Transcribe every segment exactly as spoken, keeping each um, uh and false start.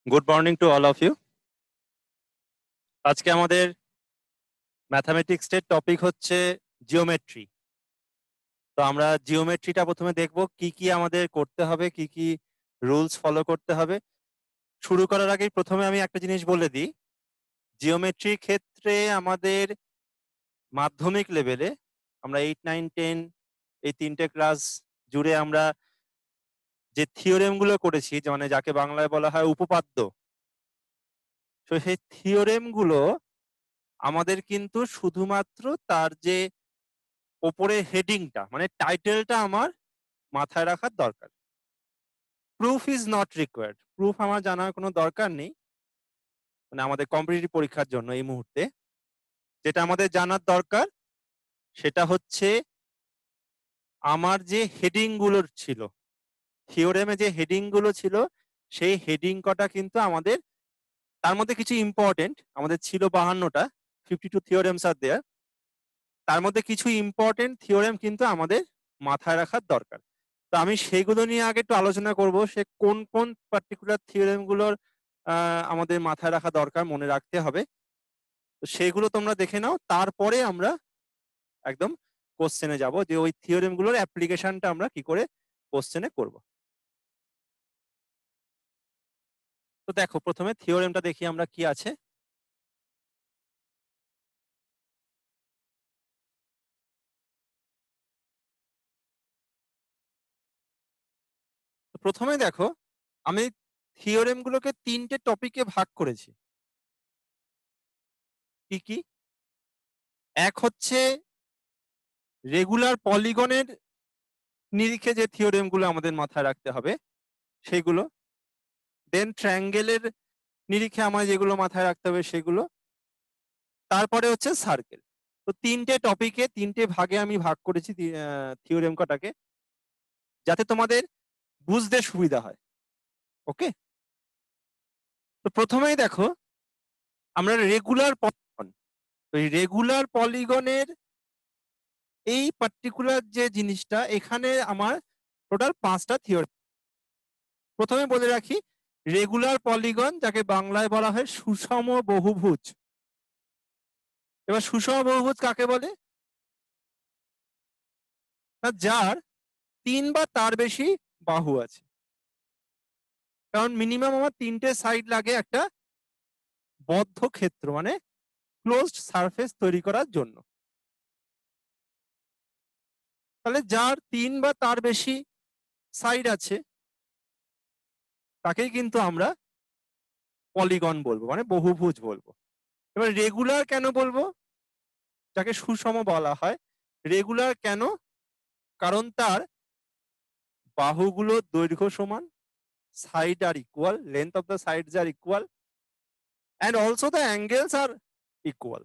Good morning to all of you. আজকে আমাদের ম্যাথামেটিক্সের topic হচ্ছে জিওমেট্রি। তো আমরা জিওমেট্রিটা প্রথমে দেখব কি কি আমাদের করতে হবে, কি কি রুলস ফলো করতে হবে। শুরু করার আগেই প্রথমে আমি একটা জিনিস বলে দিই, জিওমেট্রির ক্ষেত্রে আমাদের মাধ্যমিক লেভেলে আমরা এইট নাইন টেন এই তিনটে ক্লাস জুড়ে আমরা যে থিওরেম গুলো করেছি, মানে যাকে বাংলায় বলা হয় উপপাদ্য, তো সেই থিওরেম গুলো আমাদের কিন্তু শুধুমাত্র তার যে ওপরে হেডিংটা মানে টাইটেলটা আমার মাথায় রাখার দরকার। Proof is not required, proof আমার জানার কোনো দরকার নেই মানে আমাদের কম্পিটিটিভ পরীক্ষার জন্য। এই মুহূর্তে যেটা আমাদের জানার দরকার সেটা হচ্ছে আমার যে হেডিং গুলো ছিল, থিওরেমে যে হেডিং গুলো ছিল, সেই হেডিং কটা কিন্তু আমাদের, তার মধ্যে কিছু ইম্পর্টেন্ট আমাদের ছিল বাহান্নটা, fifty two theorems are there. তার মধ্যে কিছু ইম্পর্টেন্ট থিওরেম কিন্তু আমাদের মাথায় রাখার দরকার। তো আমি সেইগুলো নিয়ে আগে একটু আলোচনা করব, সে কোন কোন পার্টিকুলার থিওরেম গুলোর আমাদের মাথায় রাখা দরকার, মনে রাখতে হবে। তো সেগুলো তোমরা দেখে নাও, তারপরে আমরা একদম কোশ্চেনে যাব যে ওই থিওরেম গুলোর অ্যাপ্লিকেশনটা আমরা কি করে কোশ্চেনে করব। তো দেখো, প্রথমে থিওরেমটা দেখি আমরা কি আছে। তো প্রথমে দেখো, আমি থিওরেম গুলোকে তিনটে টপিকে ভাগ করেছি। কি কি? এক হচ্ছে রেগুলার পলিগনের নিরিখে যে থিওরেম গুলো আমাদের মাথায় রাখতে হবে সেগুলো, দেন ট্রায়াঙ্গেলের নিরিখে আমার যেগুলো মাথায় রাখতে হবে সেগুলো, তারপরে হচ্ছে সার্কেল। তো তিনটে টপিকে তিনটে ভাগে আমি ভাগ করেছি থিওরেম কটাকে, যাতে তোমাদের বুঝতে সুবিধা হয়। ওকে, তো প্রথমেই দেখো আমরা রেগুলার পলিগন, ওই রেগুলার পলিগনের এই পার্টিকুলার যে জিনিসটা, এখানে আমার টোটাল পাঁচটা থিওরেম। প্রথমে বলে রাখি, রেগুলার পলিগন যাকে বাংলায় বলা হয় সুষম বহুভুজ। এবার সুষম বহুভুজ কাকে বলে? যার তিন বা তার বেশি বাহু আছে। কারণ মিনিমাম আমার তিনটে সাইড লাগে একটা বদ্ধ ক্ষেত্র মানে ক্লোজড সারফেস তৈরি করার জন্য। তাহলে যার তিন বা তার বেশি সাইড আছে তাকেই কিন্তু আমরা পলিগন বলবো, মানে বহুভুজ বলবো। এবার রেগুলার কেন বলবো, যাকে সুষম বলা হয়? রেগুলার কেন? কারণ তার বাহুগুলোর দৈর্ঘ্য সমান, side are equal, length of the sides are equal, and also the angles are equal.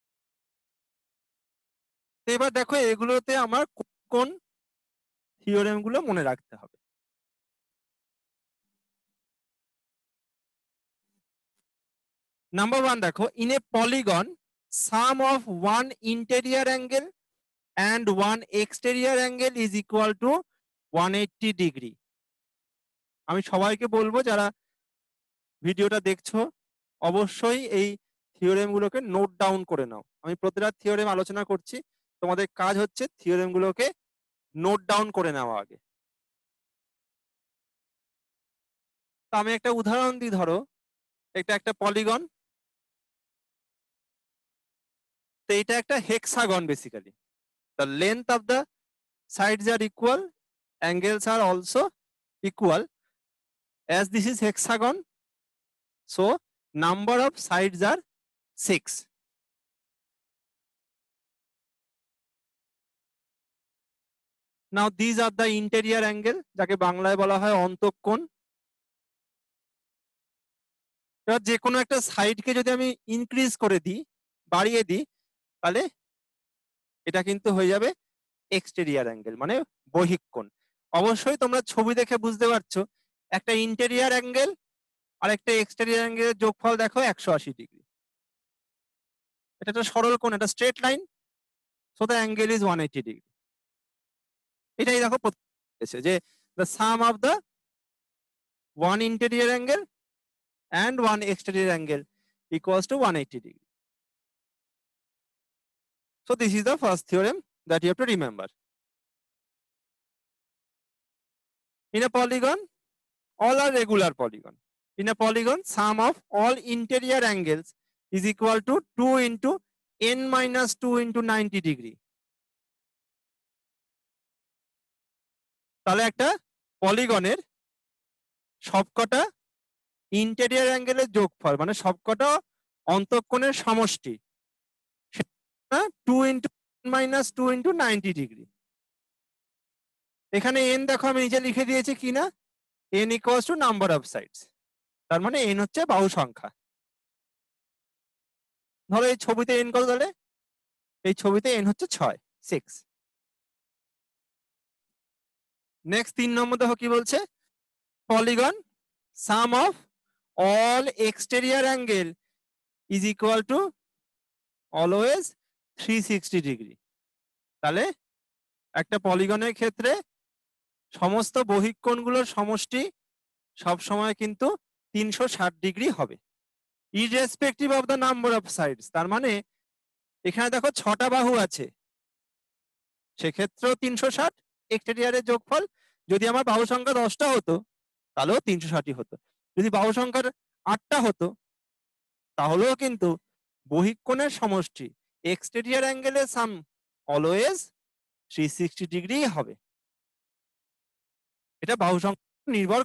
এবার দেখো এগুলোতে আমার কোন থিওরেম গুলো মনে রাখতে হবে। নাম্বার ওয়ান দেখো, in a polygon sum of one interior angle and one exterior angle is equal to one eighty degree. আমি সবাইকে বলবো যারা ভিডিওটা দেখছো অবশ্যই এই থিওরেম গুলোকে নোট ডাউন করে নাও। আমি প্রতিটা থিওরেম আলোচনা করছি, তোমাদের কাজ হচ্ছে থিওরেম গুলোকে নোট ডাউন করে নেওয়া আগে। তো আমি একটা উদাহরণ দিই, ধরো এটা একটা পলিগন, তো এটা একটা hexagon basically. the length of the sides are equal, angles are also equal. As this is hexagon, so number of sides are six. Now these are the interior angle, যাকে বাংলায় বলা হয় অন্তঃকোণ। এবার যে কোনো একটা সাইডকে যদি আমি ইনক্রিজ করে দিই, বাড়িয়ে দিই, তাহলে এটা কিন্তু হয়ে যাবে এক্সটেরিয়ার অ্যাঙ্গেল মানে বহিঃকোণ। অবশ্যই তোমরা ছবি দেখে বুঝতে পারছো একটা ইন্টেরিয়ার অ্যাঙ্গেল আর একটা এক্সটেরিয়ার অ্যাঙ্গেলের যোগফল দেখো একশো আশি ডিগ্রি। এটা একটা সরল কোণ, এটা straight line, so the angle is one eighty degree. এটাই দেখো যে the sum of the one interior angle and one exterior angle equals to one hundred eighty degree. So this is the first theorem that you have to remember. In a polygon, all are regular polygon. In a polygon, sum of all interior angles is equal to two into n minus two into ninety degree. তাহলে একটা পলিগনের সবকটা interior অ্যাঙ্গেলের যোগফল মানে সবকটা অন্তঃকোণের সমষ্টি two into minus two into ninety degree. এখানে n দেখো আমি নিচে লিখে দিয়েছি কিনা, n equals to number of sides, তার মানে এন হচ্ছে বাহু সংখ্যা। ধরো এই ছবিতে এন কত, তাহলে এই ছবিতে এন হচ্ছে ছয়, সিক্স। নেক্সট তিন নম্বর দেখো কি বলছে, polygon sum of all exterior angle is equal to always three sixty degree. তাহলে একটা পলিগনের ক্ষেত্রে সমস্ত বহিঃকোণগুলোর সমষ্টি সব সময় কিন্তু তিনশো ষাট ডিগ্রি হবে, irrespective of the number of sides. তার মানে এখানে দেখো ছটা বাহু আছে, সেক্ষেত্রেও তিনশো ষাট এক্সটেরিয়রের যোগফল। যদি আমার বাহু সংখ্যা দশটা হতো তাহলেও তিনশো ষাটই হতো, যদি বাহু সংখ্যার আটটা হতো তাহলেও কিন্তু বহিঃকোণের সমষ্টি এক্সটেরিয়র অ্যাঙ্গেলের sum always three sixty degree হবে। এটা বাহু সংখ্যা নির্ভর,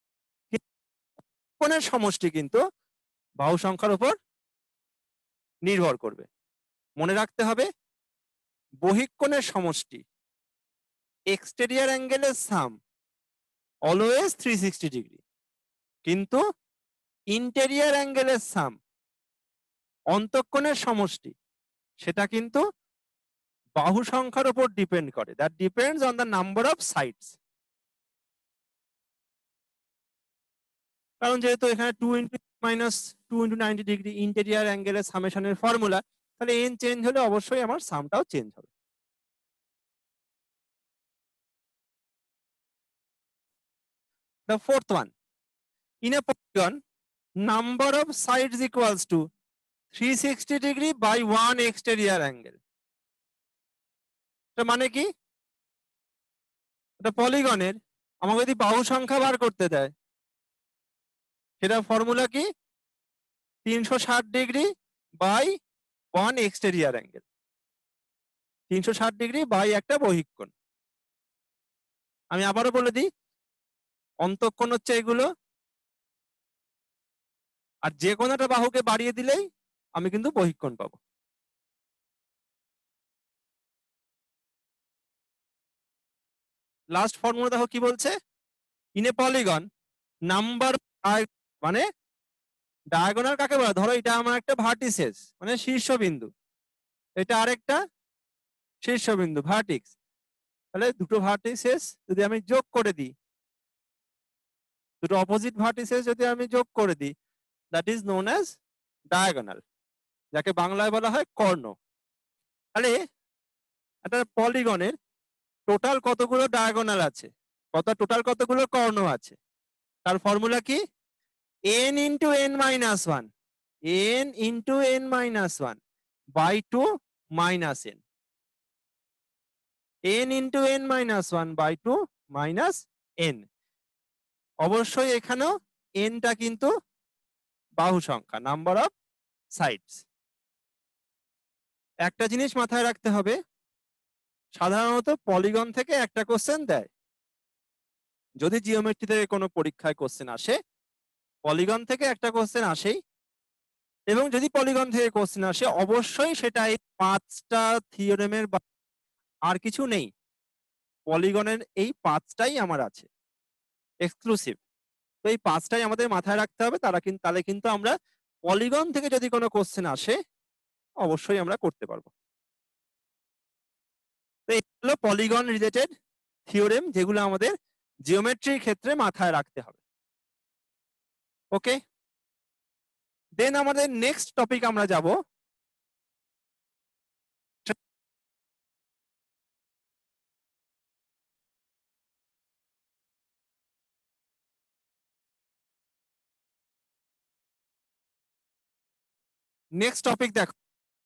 কোণের সমষ্টি কিন্তু বাহু সংখ্যার উপর নির্ভর করবে। মনে রাখতে হবে বহিঃকোণের সমষ্টি এক্সটেরিয়র অ্যাঙ্গেলের sum always three sixty degree, কিন্তু ইন্টেরিয়র অ্যাঙ্গেলের সাম অন্তঃকোণের সমষ্টি সেটা কিন্তু বাহু সংখ্যার উপর ডিপেন্ড করে, that depends on the number of sides. কারণ যেহেতু এখানে two into minus two into ninety degree interior অ্যাঙ্গেলের সামেশনের ফর্মুলা, তাহলে এন চেঞ্জ হলে অবশ্যই আমার সামটাও চেঞ্জ হবে। The fourth one, in a polygon, number of sides equals to three sixty degree by one exterior angle. এটা মানে কি, এটা পলিগনের আমাকে যদি বাহু সংখ্যা বার করতে দেয় সেটা ফর্মুলা কি, তিনশো ষাট degree by one exterior angle, তিনশো ষাট ডিগ্রি বাই একটা বহিঃকোণ। আমি আবারও বলে দিই, অন্তঃকোণ হচ্ছে এগুলো, আর যে কোনো একটা বাহুকে বাড়িয়ে দিলেই আমি কিন্তু বহিঃকোণ পাবো। লাস্ট ফর্মুলা দেখো কি বলছে, ইন এ পলিগন নাম্বার মানে ডায়াগোনাল কাকে বলে, ধরো এটা আমার একটা ভার্টিসেস মানে শীর্ষবিন্দু, এটা আরেকটা শীর্ষবিন্দু ভার্টিক্স, তাহলে দুটো ভার্টিসেস যদি আমি যোগ করে দিই, দুটো অপোজিট ভার্টিসেস যদি আমি যোগ করে দিই, that is known as diagonal, যাকে বাংলায় বলা হয় কর্ণ। তাহলে একটা পলিগনের টোটাল কতগুলো ডায়াগোনাল আছে, কত টোটাল কতগুলো কর্ণ আছে, তার ফর্মুলা কি, n into n minus one, n into n minus one by two minus n, n into n minus one by two minus n. অবশ্যই এখানেও এনটা কিন্তু বাহু সংখ্যা, নাম্বার অফ সাইডস। একটা জিনিস মাথায় রাখতে হবে, সাধারণত পলিগন থেকে একটা কোশ্চেন দেয়, যদি জিওমেট্রি থেকে কোনো পরীক্ষায় কোশ্চেন আসে পলিগন থেকে একটা কোশ্চেন আসেই, এবং যদি পলিগন থেকে কোশ্চেন আসে অবশ্যই সেটা এই পাঁচটা থিওরেমের আর কিছু নেই, পলিগনের এই পাঁচটাই আমার আছে এক্সক্লুসিভ। তো এই পাঁচটাই আমাদের মাথায় রাখতে হবে, তারা কিন্তু তাহলে কিন্তু আমরা পলিগন থেকে যদি কোনো কোশ্চেন আসে অবশ্যই আমরা করতে পারবো। তো এই হলো পলিগন রিলেটেড থিওরেম, যেগুলো আমাদের জিওমেট্রির ক্ষেত্রে মাথায় রাখতে হবে। ওকে, দেন আমাদের নেক্সট টপিক আমরা যাব নেক্সট টপিক দেখো,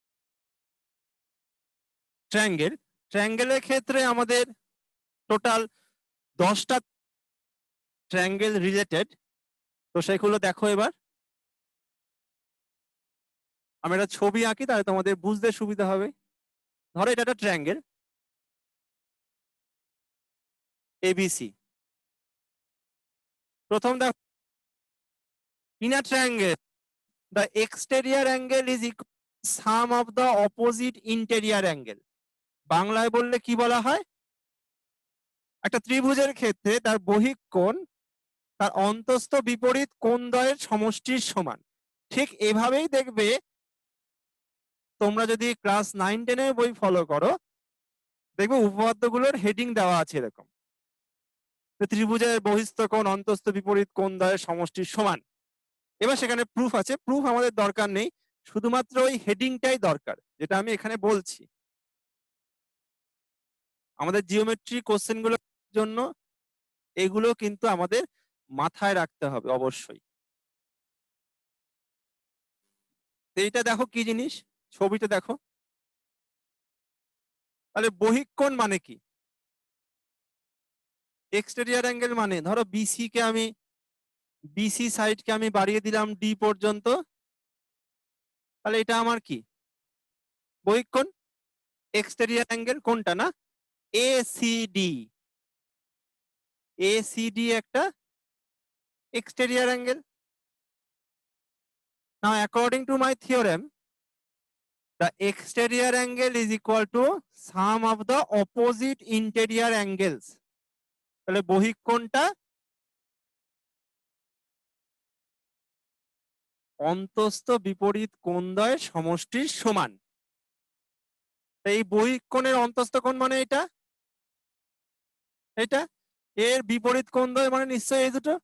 ট্রায়াঙ্গেল। ট্রায়াঙ্গেলের ক্ষেত্রে আমাদের টোটাল দশটা ট্রায়াঙ্গেল রিলেটেড, তো সেগুলো দেখো। এবার আমি একটা ছবি আঁকি, তাহলে তোমাদের বুঝতে সুবিধা হবে। ধরো এটা একটা ট্রায়াঙ্গেল এবিসি। প্রথম দেখো, in a triangle the exterior angle is equal sum of the opposite interior angle. বাংলায় বললে কি বলা হয়? একটা ত্রিভুজের ক্ষেত্রে তার বহিঃ কোণ তার অন্তস্থ বিপরীত কোণদ্বয়ের সমষ্টির সমান। ঠিক এভাবেই দেখবে তোমরা যদি ক্লাস নাইন টেনের বই ফলো করো, দেখবে উপপাদ্যগুলোর হেডিং দেওয়া আছে এরকম, ত্রিভুজের বহিস্থ কোণ অন্তস্থ বিপরীত কোণদ্বয়ের সমষ্টির সমান। এবার সেখানে প্রুফ আছে, প্রুফ আমাদের দরকার নেই, শুধুমাত্র ওই হেডিংটাই দরকার, যেটা আমি এখানে বলছি। আমাদের জিওমেট্রি কোশ্চেন গুলোর জন্য এগুলো কিন্তু আমাদের মাথায় রাখতে হবে অবশ্যই। এইটা দেখো কি জিনিস, ছবিটা দেখো। তাহলে বহিঃ কোণ মানে কি? এক্সটেরিয়ার অ্যাঙ্গেল মানে ধরো বিসি কে আমি বিসি সাইডকে আমি বাড়িয়ে দিলাম ডি পর্যন্ত, তাহলে এটা আমার কি? বহিঃ কোণ। এক্সটেরিয়ার অ্যাঙ্গেল কোনটা? না এসিডি। এসিডি একটা exterior angle. Now according to my theorem, the exterior angle is equal to sum of the opposite interior angles. তাহলে বহিঃ কোণটা অন্তস্থ বিপরীত কোণদ্বয়ের সমষ্টির সমান। এই বহিঃ কোণের অন্তস্থ কোণ মানে এটা, এটা এর বিপরীত কোণদ্বয় মানে নিশ্চয়ই এই দুটো।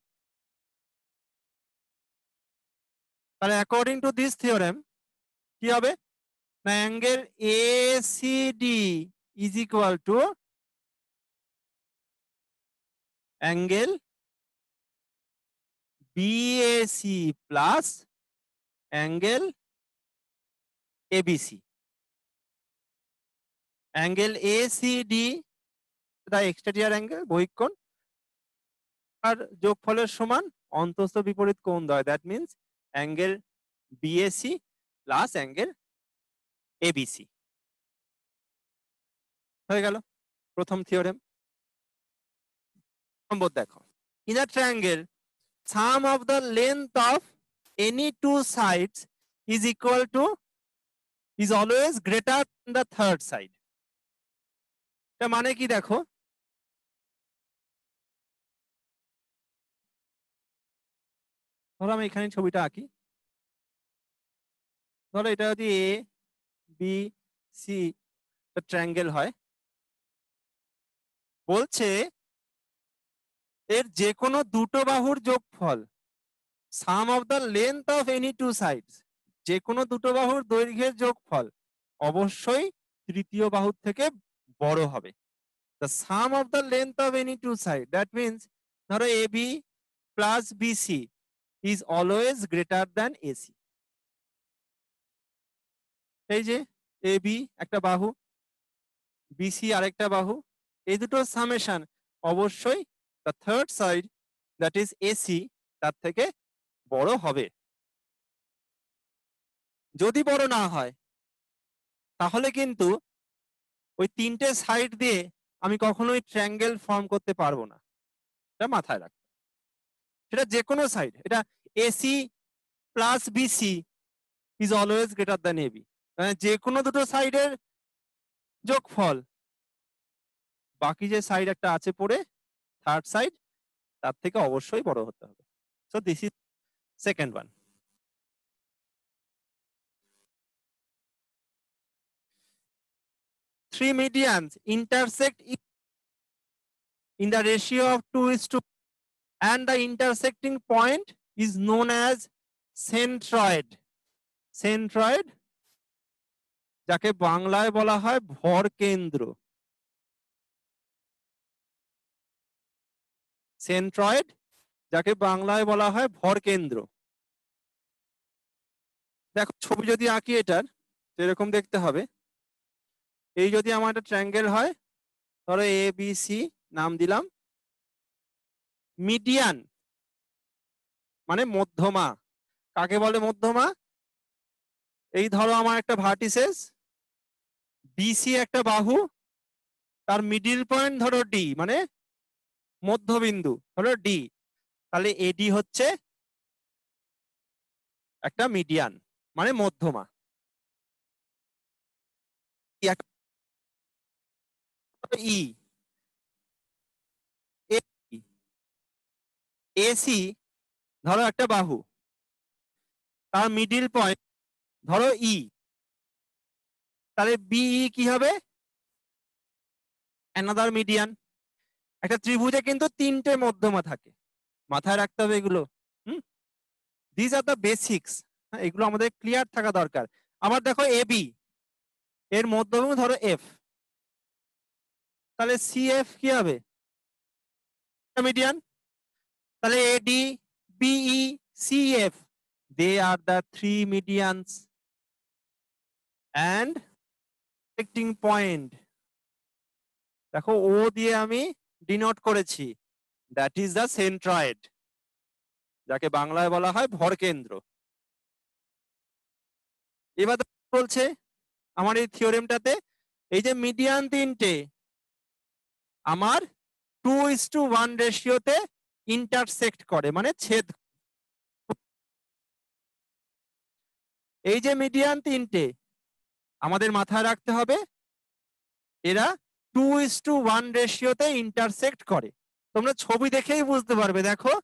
তাহলে অ্যাকর্ডিং টু দিস থিওরেম কি হবে? না angle ACD is equal to angle BAC plus angle ABC. Angle ACD the exterior angle বহিঃ কোণ আর যোগফলের সমান অন্তস্থ বিপরীত কোণদ্বয়, that means angle BAC plus angle ABC. হয়ে গেল প্রথম থিওরেম। নম্বর দেখো, in a triangle sum of the length of any two sides is equal to is always greater than the third side. এটা মানে কি দেখো, ধরো আমি এখানে ছবিটা আঁকি। ধরো এটা যদি এ বি সি ট্রায়াঙ্গেল হয়, বলছে এর যে কোনো দুটো বাহুর যোগফল sum of the length of any two sides, যে কোনো দুটো বাহুর দৈর্ঘ্যের যোগফল অবশ্যই তৃতীয় বাহুর থেকে বড় হবে। The sum of the length of any two side, that means ধরো A B plus BC is always greater than AC. এই যে এ বি একটা বাহু, বিসি আরেকটা বাহু, এই দুটো সামেশন অবশ্যই the third side that is AC তার থেকে বড় হবে। যদি বড় না হয় তাহলে কিন্তু ওই তিনটে সাইড দিয়ে আমি কখনোই ট্রায়াঙ্গেল ফর্ম করতে পারবো না, এটা মাথায় রাখতে। সেটা যে কোনো সাইড, এটা AC plus BC is always greater than AB, মানে যে কোনো দুটো সাইডের যোগফল বাকি যে সাইড একটা আছে পড়ে থার্ড সাইড তার থেকে অবশ্যই বড় হতে হবে। So this is second one. Three medians intersect in the ratio of two is to, and the intersecting point is known as centroid. Centroid যাকে বাংলায় বলা হয় ভর কেন্দ্র। সেন্ট্রয়েড যাকে বাংলায় বলা হয় ভর কেন্দ্র। দেখো ছবি যদি আঁকি এটার এরকম দেখতে হবে। এই যদি আমার একটা ট্রায়াঙ্গেল হয়, ধরো এ বি সি নাম দিলাম, মিডিয়ান মানে মধ্যমা। কাকে বলে মধ্যমা? এই ধরো আমার একটা ভার্টিসেস, বিসি একটা বাহু, তার মিডিল পয়েন্ট ধরো ডি মানে মধ্যবিন্দু ধরো ডি, তাহলে এডি হচ্ছে একটা মিডিয়ান মানে মধ্যমা। ই এসি ধরো একটা বাহু, তার মিডিল পয়েন্ট ধরো ই, তাহলে বিই কি হবে? Another median. একটা ত্রিভুজে কিন্তু তিনটে মধ্যমা থাকে, মাথায় রাখতে হবে এগুলো। Hmm, this are the basics, এগুলো আমাদের ক্লিয়ার থাকা দরকার। আবার দেখো এবি, এর মধ্যবিন্দু ধরো এফ, তাহলে সিএফ কি হবে? মিডিয়ান। তাহলে AD BE CF, they are the three medians and connecting point. দেখো ও দিয়ে আমি ডিনোট করেছি, দ্যাট ইজ দ্য সেন্ট্রয়েড, যাকে বাংলায় বলা হয় ভরকেন্দ্র। এবার বলছে আমার এই থিওরেমটাতে, এই যে মিডিয়ান তিনটে আমার টু ইস টু ওয়ান রেশিওতে ইন্টারসেক্ট করে মানে ছেদ। এই যে মিডিয়ান তিনটে আমাদের মাথায় রাখতে হবে, এরা টু ইস টু ওয়ান রেশিওতে ইন্টারসেক্ট করে। তোমরা ছবি দেখেই বুঝতে পারবে। দেখো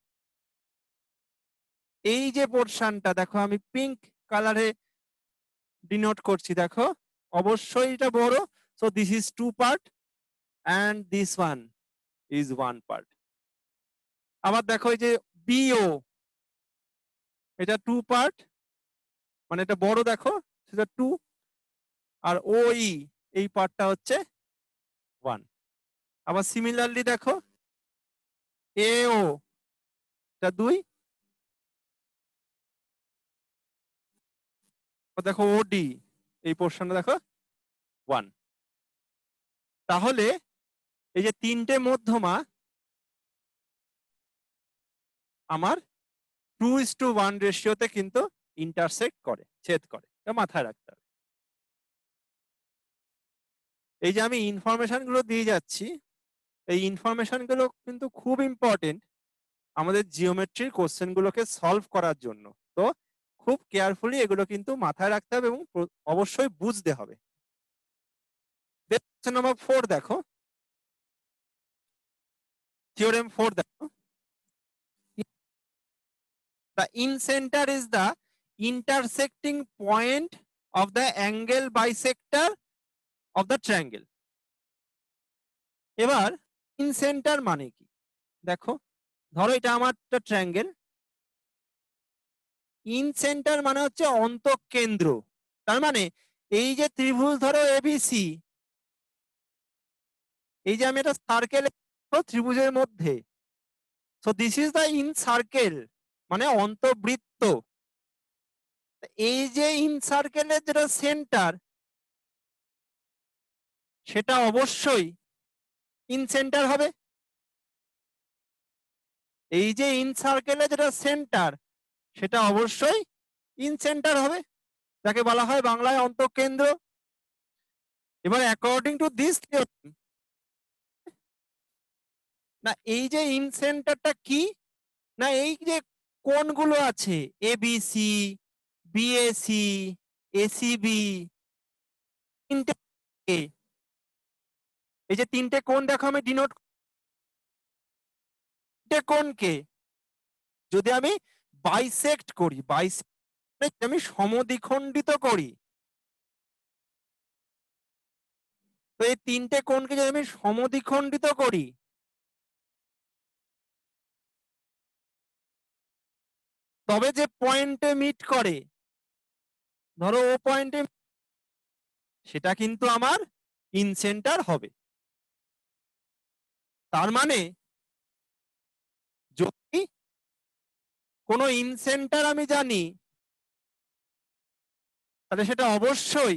এই যে পোর্শনটা দেখো আমি পিঙ্ক কালারে ডিনোট করছি, দেখো অবশ্যই এটা বড়, so this is two part and this one is one part. আবার দেখো এই যে বিও, এটা টু পার্ট মানে এটা বড়, দেখো সেটা টু, আর ওই এই পার্টটা হচ্ছে ওয়ান। আবার সিমিলারলি দেখো এও, এটা দুই, দেখো ওডি এই পোর্শনটা দেখো ওয়ান। তাহলে এই যে তিনটে মধ্যমা আমার টু ইস টু ওয়ান রেশিওতে কিন্তু ইন্টারসেক্ট করে, ছেদ করে, এটা মাথায় রাখতে হবে। এই যে আমি ইনফরমেশন গুলো দিয়ে যাচ্ছি, এই ইনফরমেশন গুলো কিন্তু খুব ইম্পর্টেন্ট আমাদের জিওমেট্রির কোশ্চেন গুলোকে সলভ করার জন্য। তো খুব কেয়ারফুলি এগুলো কিন্তু মাথায় রাখতে হবে এবং অবশ্যই বুঝতে হবে। কোশ্চেন নাম্বার ফোর দেখো, থিওরেম ফোর দেখো, the incenter is the intersecting point of the angle bisector of the triangle. এবার ইনসেন্টার মানে কি? দেখো ধরো এটা আমার একটা ট্রায়াঙ্গেল, ইনসেন্টার মানে হচ্ছে অন্তঃকেন্দ্র। তার মানে এই যে ত্রিভুজ ধরো এবিসি, এই যে আমি একটা সার্কেল ত্রিভুজের মধ্যে, so this is the incircle মানে অন্তবৃত্ত। এই যে ইন সার্কেলের যেটা সেন্টার, সেটা অবশ্যই ইনসেন্টার হবে। এই যে ইন সার্কেলে যেটা সেন্টার, সেটা অবশ্যই ইনসেন্টার হবে, যাকে বলা হয় বাংলায় অন্তঃকেন্দ্র। এবার অ্যাকর্ডিং টু দিস থিওরেম, না এই যে ইনসেন্টারটা কি, না এই যে কোণগুলো আছে এবিসি, বিএসি, এসিবি, তিনটে, এই যে তিনটে কোণ দেখো আমি ডিনোট, তিনটে কোণকে যদি আমি বাইসেক্ট করি, বাইসেক্ট আমি সমদ্বিখণ্ডিত করি, তো এই তিনটে কোণকে যদি আমি সমদ্বিখণ্ডিত করি, তবে যে পয়েন্টে মিট করে, ধরো ও পয়েন্টে, সেটা কিন্তু আমার ইনসেন্টার হবে। তার মানে যদি কোনো ইনসেন্টার আমি জানি, তাহলে সেটা অবশ্যই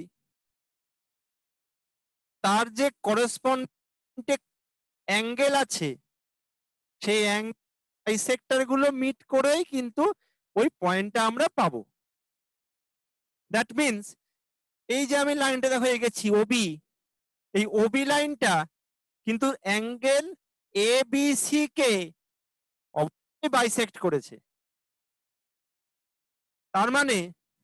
তার যে করসপন্ডিং অ্যাঙ্গেল আছে সেই বাইসেক্টর গুলো মিট করেই কিন্তু ওই পয়েন্টটা আমরা পাবো। দ্যাট মিনস এই যে আমি লাইনটা দেখো এঁকেছি ওবি, এই ওবি লাইনটা কিন্তু অ্যাঙ্গেল এ বি সি কে অবশ্যই বাইসেক্ট করেছে। তার মানে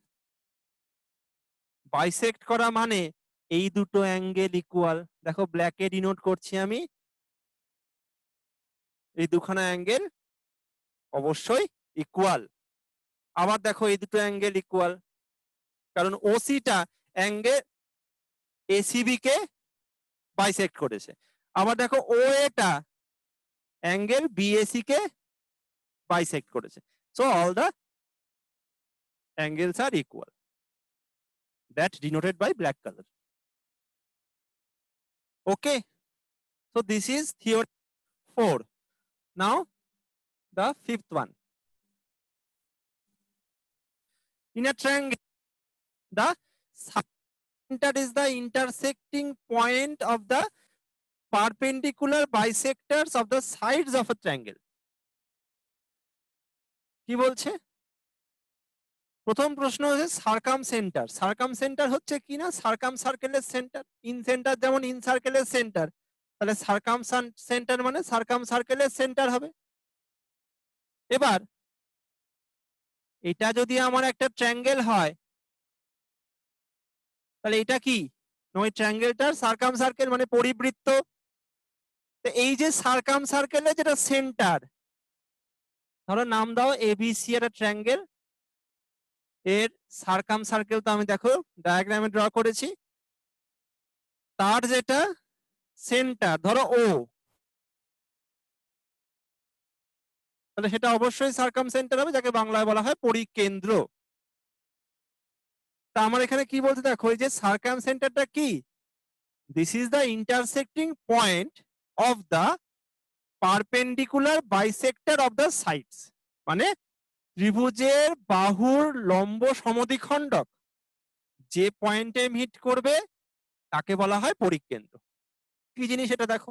বাইসেক্ট করা মানে এই দুটো অ্যাঙ্গেল ইকুয়াল। দেখো ব্ল্যাকে ডিনোট করছি আমি, এই দুখানা অ্যাঙ্গেল অবশ্যই ইকুয়াল। আবার দেখো এই দুটো অ্যাঙ্গেল ইকুয়াল, কারণ ওসিটা অ্যাঙ্গেল এসিবি কে বাইসেক্ট করেছে। আবার দেখো ও এটা অ্যাঙ্গেল বিএসি কে বাইসেক্ট করেছে। So all the angles are equal, that denoted by black color. Okay, so this is theorem four. Now the fifth one. In a triangle, the center is the intersecting point of the perpendicular bisectors of the sides of a triangle. কি বলছে? প্রথম প্রশ্ন হচ্ছে circum centre. Circum centre হচ্ছে কি না সার্কাম সার্কেলের সেন্টার। ইন সেন্টার যেমন ইন সার্কেলের সেন্টার, তাহলে সার্কাম সেন্টার মানে সার্কাম সার্কেলের সেন্টার হবে। এবার এটা যদি আমার একটা ট্রায়াঙ্গেল হয় তাহলে এটা কি ওই ট্রায়াঙ্গেলটার সার্কাম সার্কেল মানে পরিবৃত্ত। তো এই যে সার্কাম সার্কেলের যেটা সেন্টার, ধরো নাম দাও এবিসি একটা ট্রায়াঙ্গেল, এর সার্কাম সার্কেল তো আমি দেখো ডায়াগ্রামে ড্র করেছি, তার যেটা সেন্টার ধরো ও, তাহলে সেটা অবশ্যই সার্কাম সেন্টার হবে, যাকে বাংলায় বলা হয় পরিকেন্দ্র। তা আমার এখানে কি বলতে দেখো এই যে সার্কাম সেন্টারটা কি, this is the intersecting point of the perpendicular bisector of the sides, মানে ত্রিভুজের বাহুর লম্ব সমদ্বিখণ্ডক যে পয়েন্টে মিট করবে তাকে বলা হয় পরিকেন্দ্র। কি জিনিস এটা দেখো,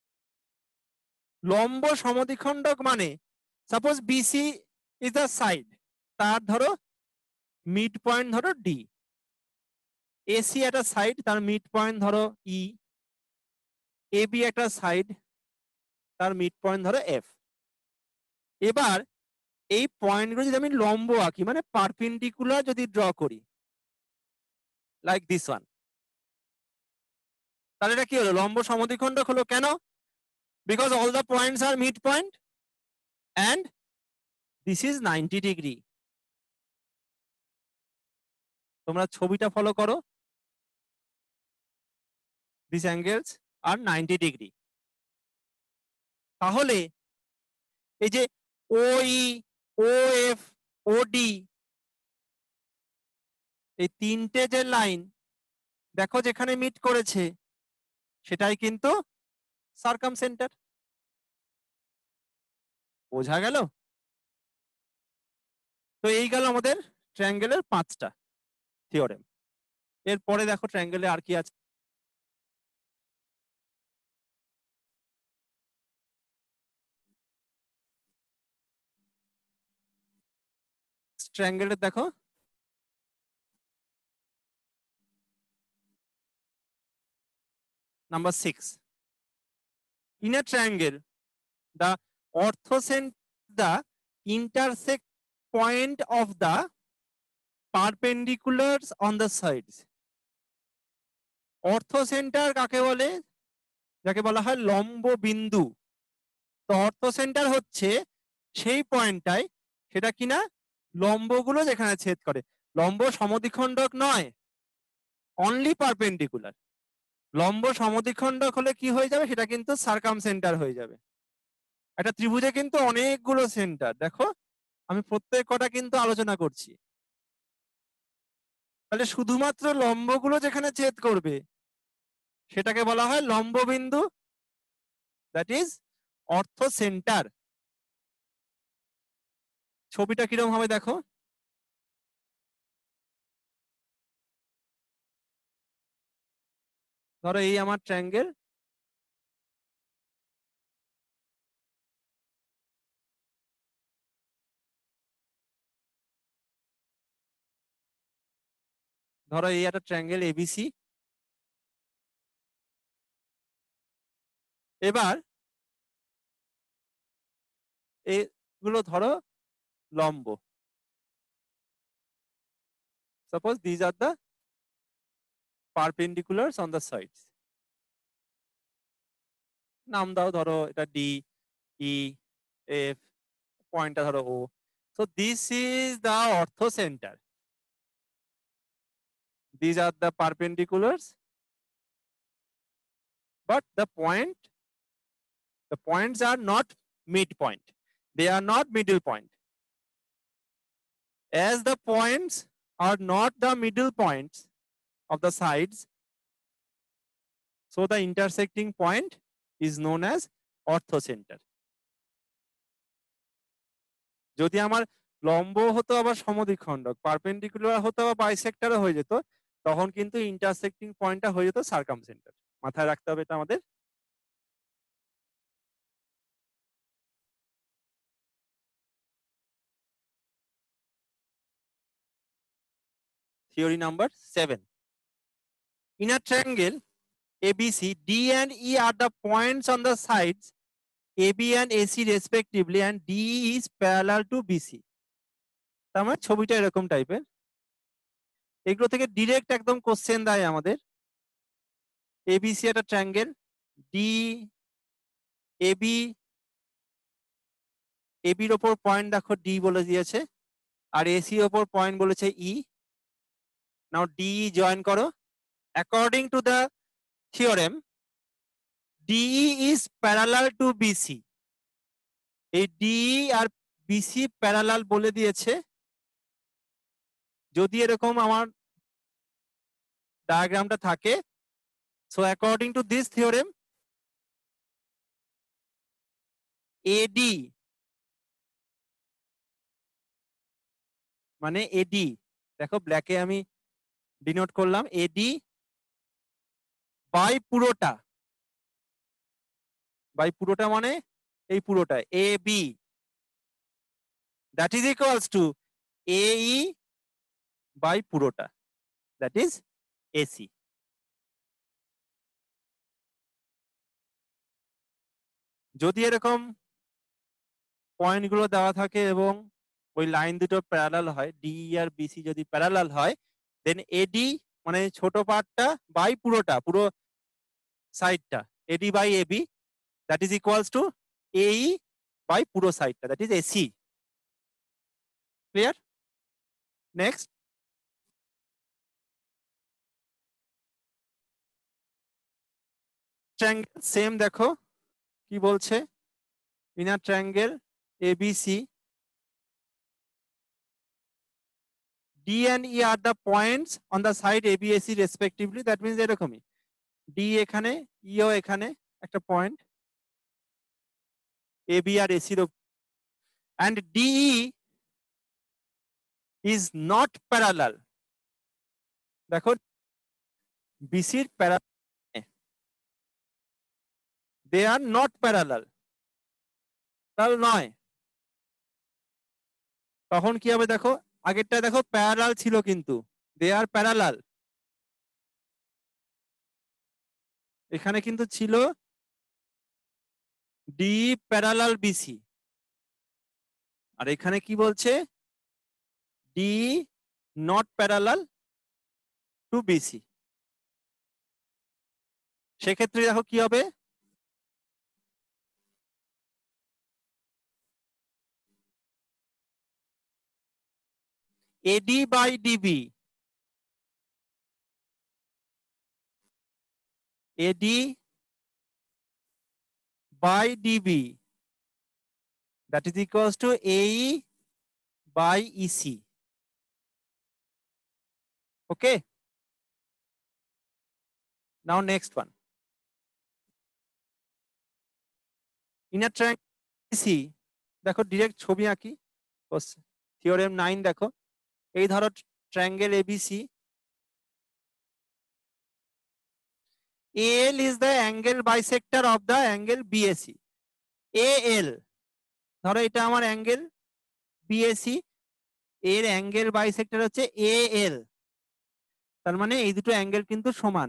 লম্ব সমদ্বিখণ্ডক মানে suppose BC is the side, তার ধরো মিড পয়েন্ট ধরো ডি, এসি একটা সাইড তার মিড পয়েন্ট ধরো ই, এবি একটা সাইড তার মিড পয়েন্ট ধরো এফ। এবার এই পয়েন্টগুলো যদি আমি লম্ব আঁকি মানে পারপেন্ডিকুলার যদি ড্র করি লাইক দিস ওয়ান, তাহলে এটা কি হলো লম্ব সমদ্বিখণ্ডক হলো। কেন? Because all the points are mid point and this is ninety degree. তোমরা ছবিটা ফলো করো, this angles are ninety degree. তাহলে এই যে ওই ও এফ ও ডি এই তিনটে যে লাইন দেখো যেখানে মিট করেছে সেটাই কিন্তু সার্কাম সেন্টার। বোঝা গেল? তো এই গেল আমাদের ট্রায়াঙ্গেলের পাঁচটা থিওরেম। এরপরে দেখো ট্রায়াঙ্গেলে আর কি আছে। ট্রায়াঙ্গেলের দেখো number six. In a triangle, the orthocenter, the intersect point of the perpendiculars on the sides. Orthocentre কাকে বলে? যাকে বলা হয় লম্ব বিন্দু। তো অর্থসেন্টার হচ্ছে সেই পয়েন্টটাই সেটা কিনা লম্বগুলো যেখানে ছেদ করে। লম্ব সমদ্বিখণ্ডক নয়, অনলি পারপেন্ডিকুলার। লম্ব সমদ্বিখণ্ডক হলে কি হয়ে যাবে সেটা কিন্তু সার্কাম সেন্টার হয়ে যাবে। একটা ত্রিভুজে কিন্তু অনেকগুলো সেন্টার, দেখো আমি প্রত্যেক কটা কিন্তু আলোচনা করছি। তাহলে শুধুমাত্র লম্বগুলো যেখানে ছেদ করবে সেটাকে বলা হয় লম্ব বিন্দু, দ্যাট ইজ অর্থ সেন্টার। ছবিটা কিরকম হবে দেখো, ধরো এই আমার ট্রায়াঙ্গেল, ধরো এই একটা ট্রায়াঙ্গেল এবিসি। এবার এগুলো ধরো লম্ব, suppose these are the perpendiculars on the sides. নাম দাও, ধরো এটা ডি, ই, এফ, পয়েন্টটা ধরো O. So this is the orthocentre, these are the perpendiculars, but the point the points are not midpoint, they are not middle point. As the points are not the middle points of the sides, so the intersecting point is known as orthocenter. যদি আমার লম্ব হতো আবার সমদ্বিখণ্ডক, perpendicular হতো বা বাইসেক্টরও হয়ে যেত, তখন কিন্তু ইন্টারসেক্টিং পয়েন্টটা হয়ে যেত সার্কামসেন্টার। মাথায় রাখতে হবে এটা আমাদের। Theory number seven. In a triangle A B C, D and E are the points on the sides A B and A C respectively, and D E is parallel to B C. তার মানে ছবিটা এরকম টাইপের। এগুলো থেকে direct একদম question দেয় আমাদের। A B C একটা triangle, D A B, A B এর উপর পয়েন্ট দেখো D বলে দিয়েছে, আর A C এর উপর পয়েন্ট বলেছে E। Now D E join করো। According to the theorem, D E is parallel to B C. এই D E আর B C প্যারালাল বলে দিয়েছে। যদি এরকম আমার ডায়াগ্রামটা থাকে, so according to this theorem, A D মানে A D, দেখো ব্ল্যাকে আমি ডিনোট করলাম, A D বাই পুরোটা, বাই পুরোটা মানে এই পুরোটা A B, that is equals to A E by পুরোটা, দ্যাট ইজ A C। যদি এরকম পয়েন্টগুলো দেওয়া থাকে এবং ওই লাইন দুটো প্যারালাল হয়, ডি আর বিসি যদি প্যারালাল হয়, দেন এডি মানে ছোট পার্টটা বাই পুরোটা, পুরো সাইডটা AD by AB, that is equals to এই বাই পুরো সাইডটা, that is AC. Clear? Next, triangle same দেখো কি বলছে। Inner triangle ABC, D and E are the points on the side A B A C respectively, that means এরকমই, D এখানে, E ও এখানে একটা পয়েন্ট, A B আর A C র, and D E is not parallel, দেখো B C র parallel, they are not parallel, parallel নয়। তখন কি হবে দেখো, আগেরটা দেখো প্যারালাল ছিল কিন্তু they are parallel, এখানে কিন্তু ছিল D parallel B C, আর এখানে কি বলছে D not parallel to B C। সেক্ষেত্রে দেখো কি হবে, A D by D B, A D by D B, that is equals to A E by E C. Okay, now next one, in a triangle A C, দেখো direct ছবি আঁকি, theorem nine দেখো, এই ধরো triangle ABC, A L is the angle bisector of the angle B A C. A L ধরো এটা আমার angle B A C, এর অ্যাঙ্গেল বাইসেক্টর হচ্ছে A L, তার মানে এই দুটো অ্যাঙ্গেল কিন্তু সমান।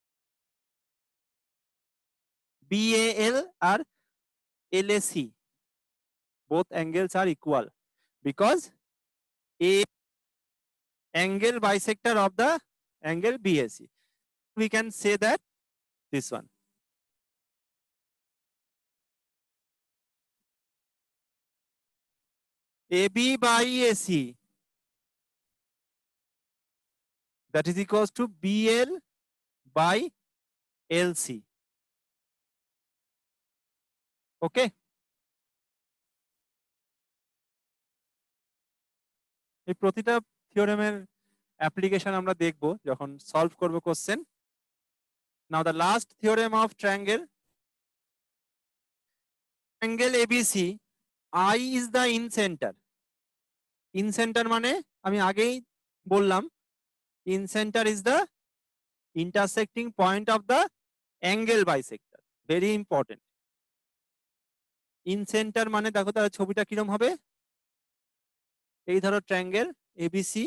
B A L R L A C, both angles are equal because A angle bisector of the angle B A C. We can say that this one. A B by A C, that is equals to B L by L C. Okay. এই প্রতিটা থিওরেমের application আমরা দেখব যখন solve করব question. Now the last theorem of triangle, triangle A B C, I is the in center. In center মানে আমি আগেই বললাম, in center is the intersecting point of the angle bisector. Very important. In center মানে দেখো তার ছবিটা কিরম হবে, এই ধরো ট্রায়াঙ্গেল A B C,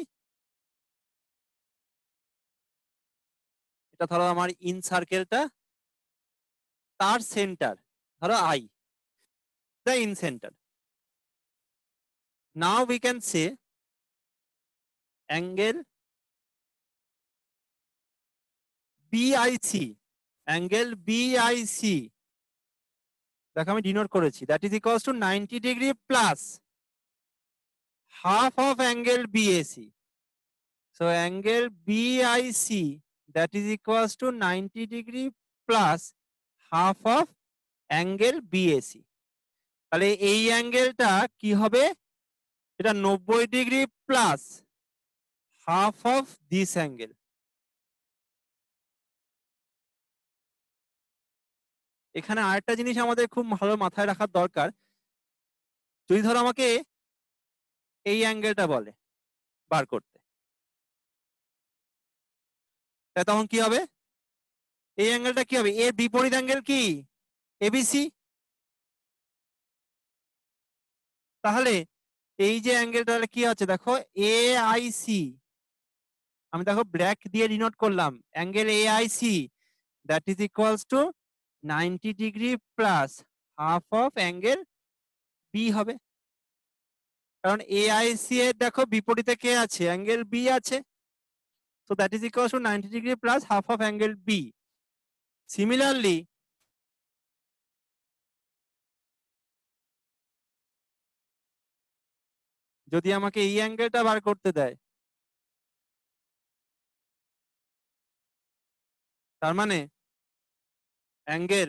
এটা ধরো আমার ইন সার্কেলটা, তার সেন্টার ধরো I, the in center. Now we can say angle B I C, angle B I C, দেখো আমি ডিনোট করেছি, that is equals to ninety degree plus half of angle B A C. So angle B I C, that is equals to ninety degree plus half of angle B A C. তাহলে এই অ্যাঙ্গেলটা কি হবে, এটা নব্বই degree plus half of this angle. এখানে আরেকটা জিনিস আমাদের খুব ভালো মাথায় রাখার দরকার, যদি ধরো আমাকে এই অ্যাঙ্গেলটা বলে বার করতে, তখন কি হবে, এই অ্যাঙ্গেলটা কি হবে, এর বিপরীত অ্যাঙ্গেল কি A B C। তাহলে এই যে অ্যাঙ্গেলটা কি আছে দেখো A I C, আমি দেখো ব্ল্যাক দিয়ে ডিনোট করলাম, angle A I C, that is equals to ninety degree plus half of angle B হবে, কারণ A I C এর দেখো বিপরীতে কে আছে, অ্যাঙ্গেল B আছে, so that is equals to ninety degree plus half of angle B. Similarly, যদি আমাকে এই অ্যাঙ্গেলটা বার করতে দেয়, তার মানে angle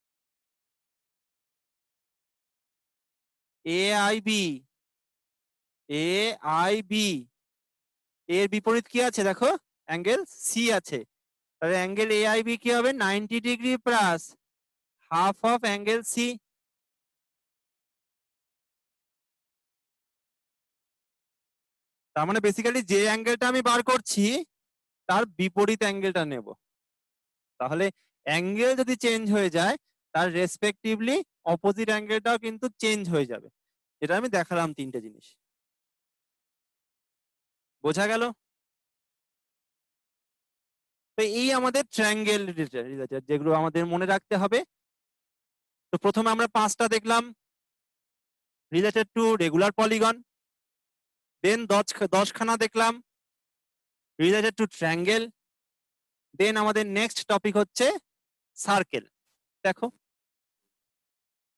A I B, A I B এর বিপরীত কি আছে দেখো, অ্যাঙ্গেল C আছে, তাহলে অ্যাঙ্গেল A I B কি হবে, ninety degree plus half of angle C। তার মানে বেসিক্যালি যে অ্যাঙ্গেলটা আমি বার করছি তার বিপরীত অ্যাঙ্গেলটা নেব, তাহলে অ্যাঙ্গেল যদি চেঞ্জ হয়ে যায় তার রেসপেক্টিভলি অপোজিট অ্যাঙ্গেলটাও কিন্তু চেঞ্জ হয়ে যাবে, এটা আমি দেখালাম তিনটে জিনিস। বোঝা গেল? তো এই আমাদের ট্রায়াঙ্গেল রিলেটেড যেগুলো আমাদের মনে রাখতে হবে। তো প্রথমে আমরা পাঁচটা দেখলাম related to regular polygon, then দশ দশখানা দেখলাম রিলেটেড টু ট্রায়াঙ্গেল, দেন আমাদের নেক্সট টপিক হচ্ছে সার্কেল। দেখো